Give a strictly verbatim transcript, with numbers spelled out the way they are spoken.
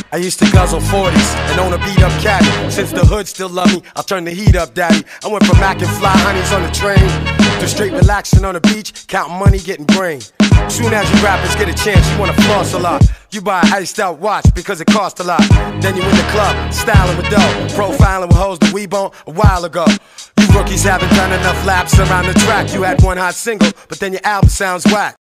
I used to guzzle forties and own a beat up caddy. Since the hood still love me, I'll turn the heat up, daddy. I went from Mac and fly honeys on the train to straight relaxing on the beach, counting money, getting brain. Soon as you rappers get a chance, you wanna floss a lot. You buy an iced out watch because it cost a lot. Then you in the club, styling with dough, profiling with hoes that we bone a while ago. You rookies haven't done enough laps around the track. You had one hot single, but then your album sounds whack.